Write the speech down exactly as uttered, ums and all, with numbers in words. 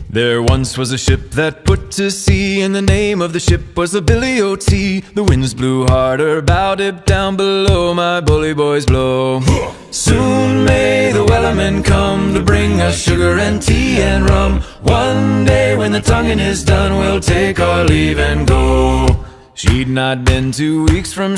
There once was a ship that put to sea, and the name of the ship was the Billy O T. The winds blew harder, bowed it down below, my bully boys blow. Soon may the wellerman come to bring us sugar and tea and rum. One day when the tonguing is done, we'll take our leave and go. She'd not been two weeks from